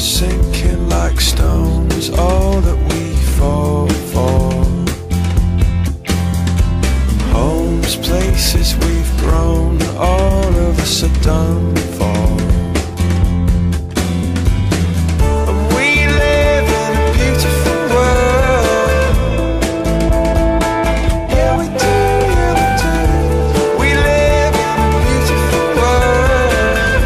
sinking like stones, all that we fall for. Homes, places we've grown, all of us are done for. And we live in a beautiful world. Yeah, we do, yeah, we do. We live in a beautiful world.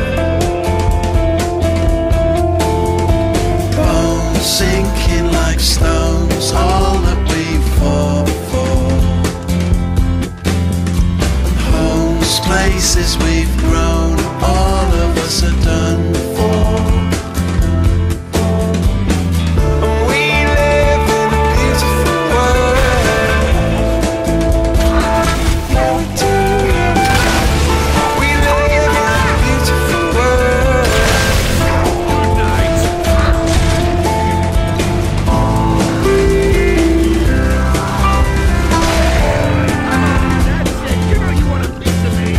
Bones sinking like stones, all that we fall for. Places we've grown, all of us are done for. And we live in a beautiful world. Yeah, we do. We live in a beautiful world. You know you want a piece of me.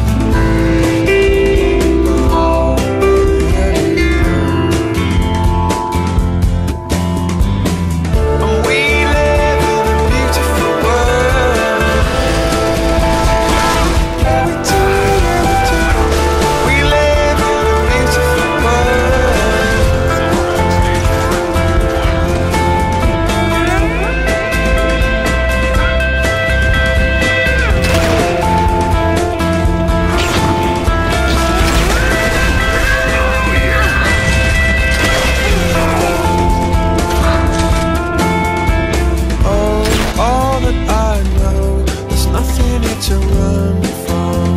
To run from,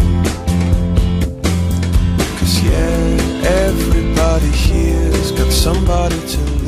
'cause yeah, everybody here's got somebody to